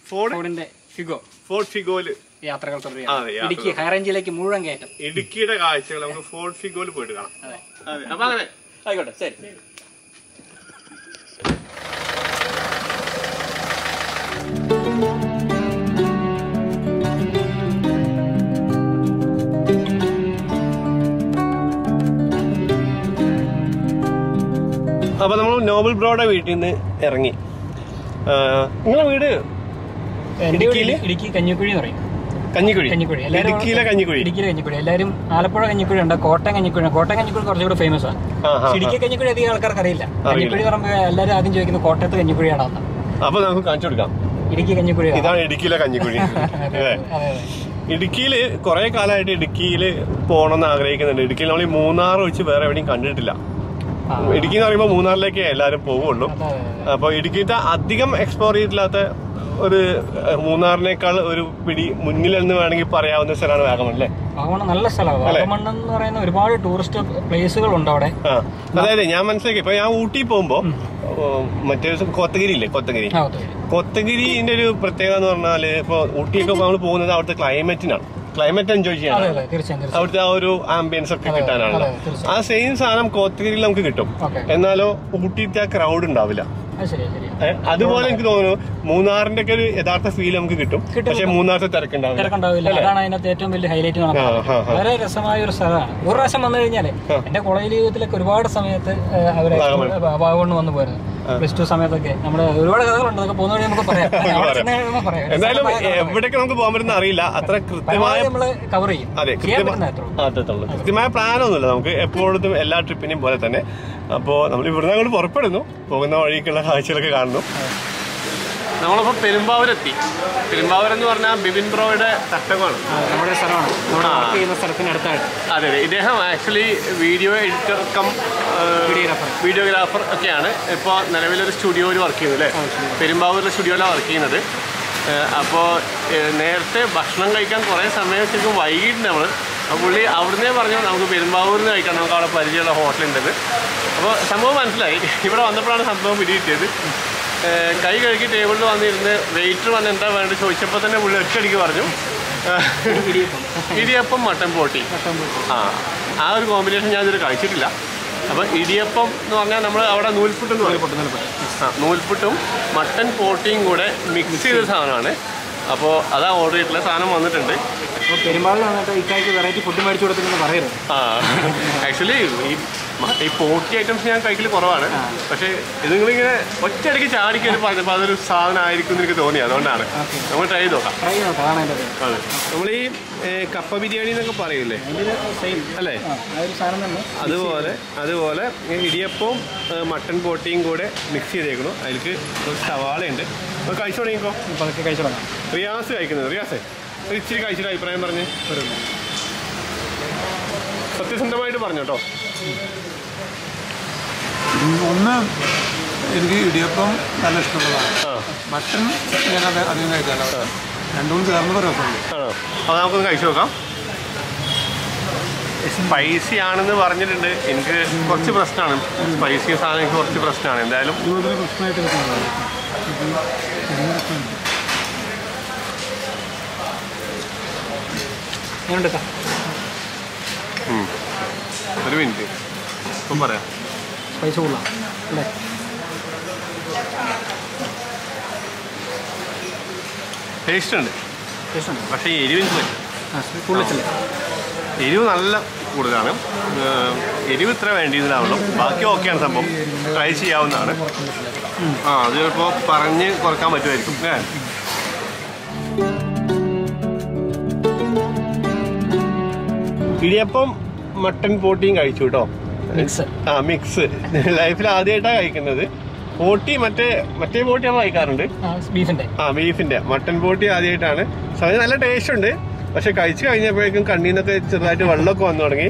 ഫോർഡ് ഫിഗോയില് യാത്രകൾ തുടരുക. ഇടുക്കി ഹൈറേഞ്ചിലേക്ക് മുഴുവൻ കയറ്റം. ഇടുക്കിയുടെ കാഴ്ചകൾ നമുക്ക് ഫോർഡ് ഫിഗോയില് പോയിട്ട് കാണാം. അപ്പൊ അങ്ങനെ ആയിക്കോട്ടെ, ശരി. അപ്പൊ നമ്മൾ നോബൽ ബ്രോയുടെ വീട്ടിൽ നിന്ന് ഇറങ്ങി. നിങ്ങളെ വീട് ഇടുക്കി കഞ്ഞിക്കുഴി എന്ന് പറയും. കഞ്ഞിക്കുഴി. ഇടുക്കിയിലെ കഞ്ഞിക്കുഴി. എല്ലാവരും ആലപ്പുഴ കഞ്ഞിക്കുഴി ഉണ്ട്, കോട്ടയം കഞ്ഞിക്കുഴി. കോട്ടയം കഞ്ഞിക്കുഴി കുറച്ചുകൂടെ ഫേമസ് ആണ്. ഇടുക്കി കഞ്ഞിക്കുഴി അധികം ആൾക്കാർക്ക് അറിയില്ല. കഞ്ഞിക്കുഴി പറയുമ്പോൾ എല്ലാവരും ആദ്യം ചോദിക്കുന്നത് കോട്ടയത്ത് കഞ്ഞിക്കുഴിയാണോ. അപ്പൊ നമുക്ക് കാണിച്ചു കൊടുക്കാം. ഇടുക്കി കഞ്ഞിക്കുഴി ഇതാണ് ഇടുക്കിയിലെ കഞ്ഞിക്കുഴി. ഇടുക്കിയില് കുറെ കാലമായിട്ട് ഇടുക്കിയില് പോകണമെന്ന് ആഗ്രഹിക്കുന്നുണ്ട്. ഇടുക്കിയിൽ നമ്മൾ ഈ മൂന്നാർ വെച്ച് വേറെ എവിടെയും കണ്ടിട്ടില്ല. ഇടുക്കി എന്ന് പറയുമ്പോൾ മൂന്നാറിലേക്കേ എല്ലാവരും പോവുള്ളൂ. അപ്പൊ ഇടുക്കിയിലത്തെ അധികം എക്സ്പ്ലോർ ചെയ്തിട്ടില്ലാത്ത ഒരു മൂന്നാറിനേക്കാൾ ഒരു പിടി മുന്നിൽ എന്ന് വേണമെങ്കിൽ പറയാവുന്ന സ്ഥലമാണ് വാഗമൺ അല്ലേ? വാഗമൺ നല്ല സ്ഥലമാണ്. വാഗമൺ എന്ന് പറയുന്ന ഒരുപാട് ടൂറിസ്റ്റ് പ്ലേസുകൾ ഉണ്ട് അവിടെ. അതായത് ഞാൻ മനസ്സിലാക്കി, ഇപ്പൊ ഞാൻ ഊട്ടി പോകുമ്പോ മറ്റേ കൊത്തഗിരി ഇല്ലേ, കൊത്തഗിരിന്റെ ഒരു പ്രത്യേകത എന്ന് പറഞ്ഞാല് ഇപ്പൊ ഊട്ടിയൊക്കെ നമ്മൾ പോകുന്നത് അവിടുത്തെ ക്ലൈമറ്റിനാണ്. ക്ലൈമറ്റ് എൻജോയ് ചെയ്യാൻ, അവിടുത്തെ ആ ഒരു ആംബിയൻസ് ഒക്കെ കിട്ടാനാണല്ലോ. ആ സെയിം സാധനം കോത്തഗിരിയിൽ നമുക്ക് കിട്ടും. എന്നാലോ ഊട്ടിയിലത്തെ ആ ക്രൗഡ് ഉണ്ടാവില്ല. അതുപോലെ എനിക്ക് തോന്നുന്നു മൂന്നാറിന്റെ ഒക്കെ ഒരു യഥാർത്ഥ ഫീൽ നമുക്ക് കിട്ടും. പക്ഷെ മൂന്നാറിന്റെ തിരക്കുണ്ടാവില്ല. അതാണ് അതിനകത്ത് ഏറ്റവും വലിയ ഹൈലൈറ്റ്. വളരെ രസമായ ഒരു സ്ഥലമാണ്. ഒരു പ്രാവശ്യം വന്നു കഴിഞ്ഞാല് എന്റെ കോളേജ് ജീവിതത്തിലൊക്കെ ഒരുപാട് സമയത്ത് അവരെ വാഗമൺ വന്നു പോയിരുന്നു. +2 സമയത്തൊക്കെ നമ്മുടെ ഒരുപാട് കഥകളുണ്ട്. അതൊക്കെ പോകുന്ന വഴി നമുക്ക് പറയാം. എന്തായാലും എവിടേക്ക് നമുക്ക് പോകാൻ പറ്റുന്ന അറിയില്ല. അത്ര കൃത്യമായ നമ്മള് കവർ ചെയ്യും. അതെ, കൃത്യമായ പ്ലാനൊന്നുമില്ല നമുക്ക് എപ്പോഴും എല്ലാ ട്രിപ്പിനെയും പോലെ തന്നെ. അപ്പോ നമ്മൾ ഇവിടുന്ന് അങ്ങോട്ട് പുറപ്പെടുന്നു. പോകുന്ന വഴിക്കുള്ള കാഴ്ചകളൊക്കെ കാണുന്നു. നമ്മളിപ്പോ പെരുമ്പാവൂരെത്തി. പെരുമ്പാവൂർ എന്ന് പറഞ്ഞാൽ ബിബിൻ ബ്രോയുടെ തട്ടകമാണ്, നമ്മുടെ സ്ഥലമാണ്. സ്ഥലത്തിനടുത്തായിട്ട്. അതെ അതെ. ഇദ്ദേഹം actually video editor cum videographer ഒക്കെയാണ്. ഇപ്പോൾ നിലവിലൊരു സ്റ്റുഡിയോയിൽ വർക്ക് ചെയ്യുന്നത് അല്ലേ? പെരുമ്പാവൂരിലെ സ്റ്റുഡിയോയിലാണ് വർക്ക് ചെയ്യുന്നത്. അപ്പോൾ നേരത്തെ ഭക്ഷണം കഴിക്കാൻ കുറേ സമയം ശരിക്കും വൈകിട്ടുണ്ട് നമ്മൾ. അപ്പോൾ പുള്ളി അവിടുന്ന് പറഞ്ഞു നമുക്ക് പെരുമ്പാവൂരിൽ നിന്ന് കഴിക്കാം, നമുക്ക് അവിടെ പരിചയമുള്ള ഹോട്ടലുണ്ടത്. അപ്പോൾ സംഭവം മനസ്സിലായി. ഇവിടെ വന്നപ്പോഴാണ് സംഭവം പിടികിട്ടിയത്. കൈ കഴുകി ടേബിളിൽ വന്നിരുന്ന് വെയിറ്റർ വന്ന് എന്താ വേണ്ടത് ചോദിച്ചപ്പോൾ തന്നെ പുള്ളി ഒറ്റയടിക്ക് പറഞ്ഞു ഇടിയപ്പം മട്ടൻ പോട്ടി. ആ ഒരു കോമ്പിനേഷൻ ഞാൻ ഇതുവരെ കഴിച്ചിട്ടില്ല. അപ്പോൾ ഇടിയപ്പം എന്ന് പറഞ്ഞാൽ നമ്മൾ അവിടെ നൂൽപുട്ടെന്ന് പറയും. നൂൽപുട്ടും മട്ടൻ പോട്ടിയും കൂടെ മിക്സ് ചെയ്തൊരു സാധനമാണ്. അപ്പോൾ അതാ ഓർഡർ ചെയ്തിട്ടുള്ള സാധനം വന്നിട്ടുണ്ട്. അപ്പോൾ പെരുമ്പാവൂരിൽ വന്നിട്ട് ഇക്കായ്ക്ക് വെറൈറ്റി ഫുഡ് മേടിച്ചു കൊടുത്തില്ലെന്ന് പറയരുത്. ആക്ച്വലി ഈ പോട്ടി ഐറ്റംസ് ഞാൻ കഴിക്കൽ കുറവാണ്. പക്ഷേ ഇത് നിങ്ങളിങ്ങനെ ഒറ്റയടിക്ക് ചാടിക്കൽ പറഞ്ഞപ്പോൾ അതൊരു സാധനം ആയിരിക്കും എന്ന് എനിക്ക് തോന്നി. അതുകൊണ്ടാണ് നമ്മൾ ട്രൈ ചെയ്ത് നോക്കാം. അതെ, നമ്മൾ ഈ കപ്പ ബിരിയാണി എന്നൊക്കെ പറയില്ലേ അല്ലേ? അതുപോലെ ഇടിയപ്പവും മട്ടൻ പോട്ടിയും കൂടെ മിക്സ് ചെയ്തേക്കണം. അതിലേക്ക് ഒരു സവാളയുണ്ട്. അപ്പോൾ കഴിച്ചു തുടങ്ങിക്കോ. കഴിച്ചു തുടങ്ങാം. റിയാസ് കഴിക്കുന്നത്. റിയാസേ ഇച്ചിരി കഴിച്ചിട്ട് അഭിപ്രായം പറഞ്ഞ് സത്യസന്ധമായിട്ട് പറഞ്ഞു കേട്ടോ. ഒന്ന്, എനിക്ക് ഇടിയപ്പം നല്ല ഇഷ്ടമുള്ളതാണ്. മട്ടൻ ഞാനത് അധികം കഴിക്കാമല്ലോ. രണ്ടും ചേർന്ന് രസമുണ്ട്. ആണോ? അത് നമുക്കൊന്ന് കഴിച്ചു നോക്കാം. സ്പൈസി ആണെന്ന് പറഞ്ഞിട്ടുണ്ട്. എനിക്ക് കുറച്ച് പ്രശ്നമാണ് സ്പൈസി സാധനം. എനിക്ക് കുറച്ച് പ്രശ്നമാണ്. എന്തായാലും പ്രശ്നമായിട്ട് ഒരു മിനിറ്റ് ഇപ്പം പറയാം. സ്പൈസ് കൊള്ളാം അല്ലേ? ടേസ്റ്റ് ഉണ്ട്, പക്ഷേ എരിവ് എനിക്ക് പറ്റും. എരിവ് നല്ല കൂടുതലാണ്. എരിവ് ഇത്ര വേണ്ടിയതിലാവുള്ളൂ, ബാക്കി ഓക്കെയാണ് സംഭവം, ട്രൈ ചെയ്യാവുന്നതാണ്. അത് ചിലപ്പോൾ പറഞ്ഞ് കുറക്കാൻ പറ്റുമായിരിക്കും. ഇടിയപ്പം മട്ടൻ പോട്ടിയും കഴിച്ചു കേട്ടോ. മിക്സ് ലൈഫിൽ ആദ്യമായിട്ടാണ് കഴിക്കുന്നത്. പോട്ടി മറ്റേ പോട്ടിയാണ് കഴിക്കാറുണ്ട്, ബീഫിന്റെ. മട്ടൻ പോട്ടി ആദ്യമായിട്ടാണ്. സമയം നല്ല ടേസ്റ്റ് ഉണ്ട്, പക്ഷെ കഴിച്ചു കഴിഞ്ഞപ്പോഴേക്കും കണ്ണീന്നൊക്കെ ചെറുതായിട്ട് വെള്ളമൊക്കെ വന്നു തുടങ്ങി.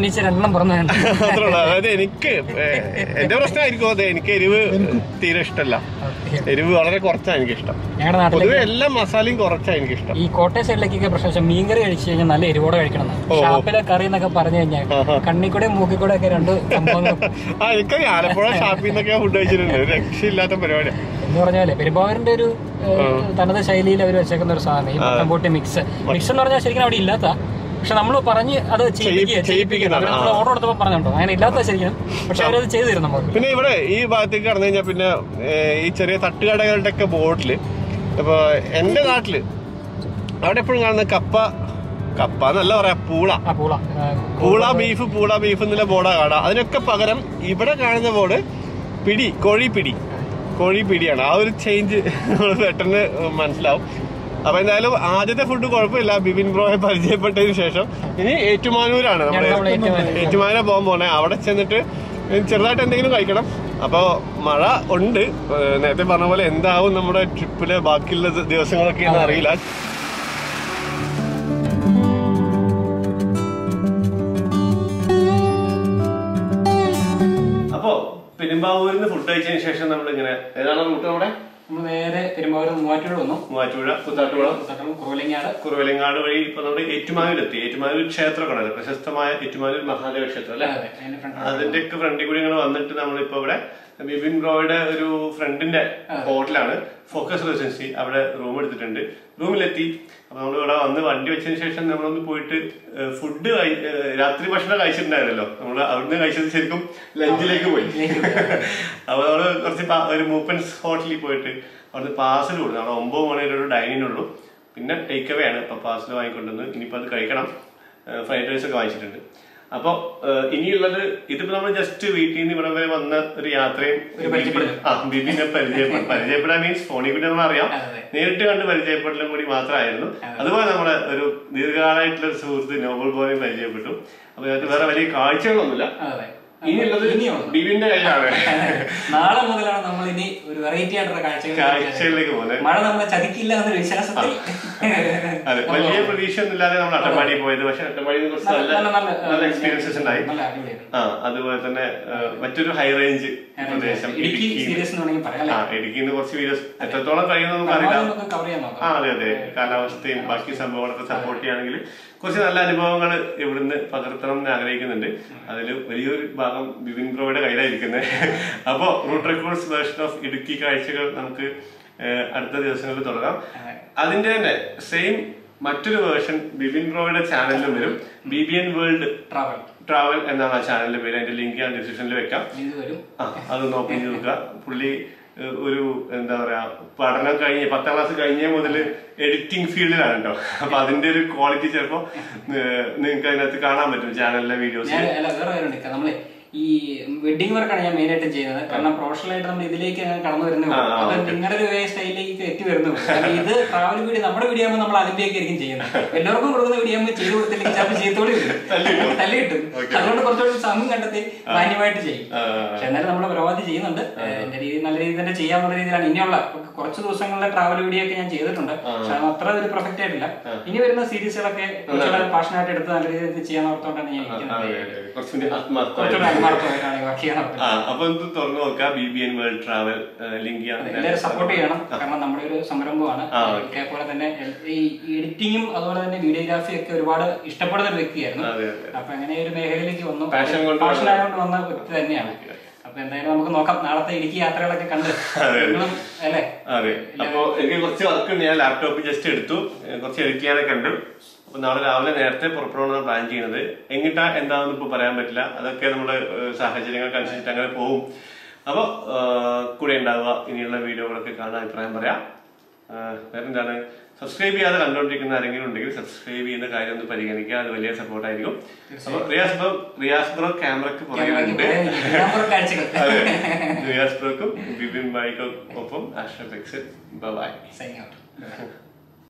അതായത് എനിക്ക് എന്റെ പ്രശ്നമായിരിക്കും അത്. എനിക്ക് എരിവ് തീരെ ഇഷ്ടമല്ല. എരിവ് വളരെ കുറച്ചാണ് എനിക്കിഷ്ടം. പൊതുവെ എല്ലാ മസാലയും കുറച്ചാണ് എനിക്കിഷ്ടം. ഈ കോട്ടയം സൈഡിലേക്കൊക്കെ പ്രശ്നം മീൻകറി കഴിച്ചു കഴിഞ്ഞാൽ നല്ല എരിവോടെ കഴിക്കണം. ഷാപ്പിലെ കറി എന്നൊക്കെ പറഞ്ഞു കഴിഞ്ഞാൽ കണ്ണിക്കൂടെ മൂക്കിക്കൂടെ ഒക്കെ രണ്ട് സംഭവങ്ങൾ. എനിക്ക് ആലപ്പുഴ ഷാപ്പിൽ നിന്നൊക്കെ ഫുഡ് കഴിച്ചിട്ടുണ്ട്. ഒരു രക്ഷയില്ലാത്ത പരിപാടി എന്ന് പറഞ്ഞാല് പെരുമ്പാവൂരിന്റെ ഒരു തനത് ശൈലിയിൽ അവർ വെച്ചേക്കുന്ന ഒരു സാധനം ഈ മട്ടൻപോട്ടി മിക്സ് എന്ന് പറഞ്ഞാൽ ശരിക്കും അവിടെ ഇല്ലാത്ത, പക്ഷെ നമ്മൾ പറഞ്ഞ് അത് ഓർഡർ കൊടുത്തപ്പോൾ പറഞ്ഞോ അങ്ങനെ ഇല്ലാത്ത ശരിക്കും, പക്ഷെ അവരത് ചെയ്തു തരും നമുക്ക്. പിന്നെ ഇവിടെ ഈ ഭാഗത്തേക്ക് കടന്നു കഴിഞ്ഞാൽ പിന്നെ ഈ ചെറിയ തട്ടുകടകളുടെ ഒക്കെ ബോർഡില്, ഇപ്പൊ എന്റെ നാട്ടില് അവിടെ എപ്പോഴും കാണുന്ന കപ്പ എന്നല്ല പറയാ, പൂള ബീഫ് എന്നുള്ള ബോർഡാ കാണാം. അതിനൊക്കെ പകരം ഇവിടെ കാണുന്ന ബോർഡ് കോഴിപ്പിടിയാണ്. ആ ഒരു ചേഞ്ച് നമ്മൾ പെട്ടെന്ന് മനസ്സിലാവും. അപ്പൊ എന്തായാലും ആദ്യത്തെ ഫുഡ് കുഴപ്പമില്ല. ബിബിൻ ബ്രോയെ പരിചയപ്പെട്ടതിന് ശേഷം ഇനി ഏറ്റുമാനൂരാണ് നമ്മള്. ഏറ്റുമാനൂരെ പോകാൻ പോണേ. അവിടെ ചെന്നിട്ട് ചെറുതായിട്ട് എന്തെങ്കിലും കഴിക്കണം. അപ്പൊ മഴ ഉണ്ട്. നേരത്തെ പറഞ്ഞ പോലെ എന്താവും നമ്മുടെ ട്രിപ്പിലെ ബാക്കിയുള്ള ദിവസങ്ങളൊക്കെ എന്ന് അറിയില്ല. അപ്പോ പെരുമ്പാവൂരിൽ നിന്ന് ഫുഡ് കഴിച്ചതിന് ശേഷം നമ്മൾ ഇങ്ങനെ ഏതാണ് റൂട്ട് നമ്മുടെ നേരെ പെരുമ്പാവൂർ മൂവാറ്റുപുഴ കുത്താട്ടുകുളം കുറവിലങ്ങാട് വഴി ഇപ്പൊ നമ്മുടെ ഏറ്റുമാനൂരെത്തി. ഏറ്റുമാനൂർ ക്ഷേത്രമൊക്കെ പ്രശസ്തമായ ഏറ്റുമാനൂർ മഹാദേവ ക്ഷേത്രം അല്ലെ, അതിന്റെയൊക്കെ ഫ്രണ്ടിൽ കൂടി ഇങ്ങനെ വന്നിട്ട് നമ്മളിപ്പോ ഇവിടെ ബിബിൻ ബ്രോയുടെ ഒരു ഫ്രണ്ടിന്റെ ഹോട്ടലാണ് ഫോക്കസ് റെസിഡൻസി. അവിടെ റൂം എടുത്തിട്ടുണ്ട്. റൂമിലെത്തി. അപ്പൊ നമ്മൾ ഇവിടെ വന്ന് വണ്ടി വെച്ചതിന് ശേഷം നമ്മളൊന്ന് പോയിട്ട് ഫുഡ് രാത്രി ഭക്ഷണം കഴിച്ചിട്ടുണ്ടായിരുന്നല്ലോ. നമ്മള് അവിടുന്ന് കഴിച്ചത് ശരിക്കും ലഞ്ചിലേക്ക് പോയി. അപ്പൊ നമ്മള് കുറച്ച് ഒരു മൂപ്പൻസ് ഹോട്ടലിൽ പോയിട്ട് അവിടുന്ന് പാർസൽ കൊടുത്തു. അവിടെ 9 മണി വരെ ഒരു ഡൈനിങ് ഉള്ളൂ. പിന്നെ ടേക്ക് അവേ ആണ്. ഇപ്പൊ പാർസൽ വാങ്ങിക്കൊണ്ടുവന്ന് ഇനിയിപ്പോ അത് കഴിക്കണം. ഫ്രൈഡ് റൈസ് ഒക്കെ വാങ്ങിച്ചിട്ടുണ്ട്. അപ്പൊ ഇനിയുള്ളത് ഇതിപ്പോ നമ്മൾ ജസ്റ്റ് വീട്ടിൽ നിന്ന് ഇവിടെ വരെ വന്ന ഒരു യാത്രയും ബിബിനെ പരിചയപ്പെടാൻ മീൻസ് ഫോണിൽ കൂടി നമ്മൾ അറിയാം, നേരിട്ട് കണ്ട് പരിചയപ്പെടലും കൂടി മാത്രമായിരുന്നു. അതുപോലെ നമ്മുടെ ഒരു ദീർഘകാലമായിട്ടുള്ള ഒരു സുഹൃത്ത് നോബൽ ബോയെ പരിചയപ്പെട്ടു. അപ്പൊ അതിനകത്ത് വേറെ വലിയ കാഴ്ചകളൊന്നുമില്ല. ഇനിയുള്ളത് ബിബിന്റെ കയ്യിലാണ്. നാളെ മുതലാണ് നമ്മൾ ഇനി ഒരു വെറൈറ്റി ആയിട്ടുള്ള കാഴ്ചകളിലേക്ക് പോകുന്നത്. മഴ നമ്മളെ ചതിക്കില്ല എന്നൊരു വിശ്വാസത്തിൽ. അതെ, വലിയ പ്രതീക്ഷ ഒന്നുമില്ലാതെ നമ്മൾ അട്ടപ്പാടി പോയത്. പക്ഷെ അട്ടപ്പാടിയിൽ കുറച്ച് നല്ല എക്സ്പീരിയൻസസ് ഉണ്ടായി. അതുപോലെ തന്നെ മറ്റൊരു ഹൈ റേഞ്ച് പ്രദേശം ഇടുക്കിന്ന് കുറച്ച് വീഡിയോസ് എത്രത്തോളം കഴിയുന്ന നമുക്ക് അറിയില്ല. അതെ, കാലാവസ്ഥയും ബാക്കി സംഭവങ്ങളൊക്കെ സപ്പോർട്ട് ചെയ്യുകയാണെങ്കിൽ കുറച്ച് നല്ല അനുഭവങ്ങൾ ഇവിടുന്ന് പകർത്തണം എന്ന് ആഗ്രഹിക്കുന്നുണ്ട്. അതിൽ വലിയൊരു ഭാഗം ബിബിൻ ബ്രോയുടെ കയ്യിലായിരിക്കുന്നത്. അപ്പോ route records version of Idukki കാഴ്ചകൾ നമുക്ക് അടുത്ത ദിവസങ്ങളിൽ തുടങ്ങാം. അതിന്റെ തന്നെ സെയിം മറ്റൊരു വേർഷൻ ബിബിൻ ബ്രോയുടെ ചാനലിലും വരും. BBN വേൾഡ് ട്രാവൽ എന്നാണ് ആ ചാനലിന്റെ പേര്. അതിന്റെ ലിങ്ക് ഞാൻ ഡിസ്ക്രിപ്ഷനിൽ വെക്കാം. അത് നോക്കി നോക്കുക. പുള്ളി ഒരു എന്താ പറയാ പഠനം കഴിഞ്ഞ് 10ാം ക്ലാസ് കഴിഞ്ഞ മുതൽ എഡിറ്റിംഗ് ഫീൽഡിലാണ് കേട്ടോ. അപ്പൊ അതിന്റെ ഒരു ക്വാളിറ്റി ചിലപ്പോ നിങ്ങൾക്ക് അതിനകത്ത് കാണാൻ പറ്റും ചാനലിലെ വീഡിയോസ്. ഈ വെഡിങ് വർക്കാണ് ഞാൻ മെയിൻ ആയിട്ട് ചെയ്യുന്നത്. കാരണം പ്രൊഫഷണൽ ആയിട്ട് നമ്മൾ ഇതിലേക്ക് കടന്നു വരുന്നത് നിങ്ങളുടെ ഒരു സ്റ്റൈലിലേക്ക് എത്തി വരുന്നു. ഇത് ട്രാവൽ വീഡിയോ നമ്മുടെ വീഡിയോ ആകുമ്പോൾ നമ്മൾ അതിന്റെയൊക്കെ ആയിരിക്കും ചെയ്യുന്നത്. എല്ലാവർക്കും കൊടുക്കുന്ന വീഡിയോ ആകുമ്പോൾ ചെയ്ത് കൊടുത്തില്ലെങ്കിൽ ചിലപ്പോൾ ചെയ്തോടെ തല്ലി കിട്ടും. അതുകൊണ്ട് കുറച്ചുകൂടി സമയം കണ്ടെത്തി മാന്യമായിട്ട് ചെയ്യും. പക്ഷെ എന്നാലും നമ്മൾ പരമാവധി ചെയ്യുന്നുണ്ട്. എന്റെ രീതി നല്ല രീതിയിൽ തന്നെ ചെയ്യാനുള്ള രീതിയിലാണ്. ഇനിയുള്ള കുറച്ച് ദിവസങ്ങളിലെ ട്രാവൽ വീഡിയോ ഒക്കെ ഞാൻ ചെയ്തിട്ടുണ്ട്. പക്ഷെ അത്ര ഒരു പെർഫെക്റ്റ് ആയിട്ടില്ല. ഇനി വരുന്ന സീരീസുകളൊക്കെ കുറച്ചുകൂടെ പാഷനായിട്ട് എടുത്ത് നല്ല രീതിയിൽ ചെയ്യാൻ ഓർത്തോണ്ടാണ് ഞാൻ ഇരിക്കുന്നത്. അപ്പൊ തുറന്നു നോക്കാം BBN വേൾഡ് ട്രാവൽ ലിങ്ക്. എല്ലാവരും സപ്പോർട്ട് ചെയ്യണം. കാരണം നമ്മുടെ ഒരു സംരംഭമാണ്. അതേപോലെ തന്നെ ഈ എഡിറ്റിംഗും അതുപോലെ തന്നെ വീഡിയോഗ്രാഫി ഒക്കെ ഒരുപാട് ഇഷ്ടപ്പെടുന്ന ഒരു വ്യക്തിയായിരുന്നു. അപ്പൊ അങ്ങനെ ഒരു മേഖലയിലേക്ക് വന്നു. പാഷനായതുകൊണ്ട് വന്ന വ്യക്തി തന്നെയാണ്. അപ്പൊ എന്തായാലും നമുക്ക് നോക്കാം. നാളത്തെ ഇടുക്കി യാത്രകളൊക്കെ കണ്ട് അല്ലേ. അതെ, അപ്പൊ എനിക്ക് കുറച്ച് വർക്ക് ഉണ്ട്. ഞാൻ ലാപ്ടോപ്പ് ജസ്റ്റ് എടുത്തു, കുറച്ച് എഡിറ്റ് ചെയ്യാനൊക്കെ ഉണ്ട്. അപ്പൊ നാളെ രാവിലെ നേരത്തെ പുറപ്പെടാനാണ് പ്ലാൻ ചെയ്യുന്നത്. എങ്ങിട്ടാ എന്താണെന്ന് ഇപ്പൊ പറയാൻ പറ്റില്ല. അതൊക്കെ നമ്മുടെ സാഹചര്യങ്ങൾക്ക് അനുസരിച്ചിട്ട് അങ്ങനെ പോകും. അപ്പൊ കൂടെ ഉണ്ടാവുക. ഇനിയുള്ള വീഡിയോകളൊക്കെ കാണാൻ അഭിപ്രായം പറയാം. വേറെന്താണ്, സബ്സ്ക്രൈബ് ചെയ്യാതെ കണ്ടുകൊണ്ടിരിക്കുന്ന ആരെങ്കിലും ഉണ്ടെങ്കിൽ സബ്സ്ക്രൈബ് ചെയ്യുന്ന കാര്യം ഒന്ന് പരിഗണിക്കുക, അത് വലിയ സപ്പോർട്ടായിരിക്കും. അപ്പൊ റിയാസ് ബ്രോ ക്യാമറക്ക് പുറകിലുണ്ട്. റിയാസ് ബ്രോക്കും ബിബിൻ ബായിക്കും ഒപ്പം അഷ്റഫ് എക്സ്. ബൈ.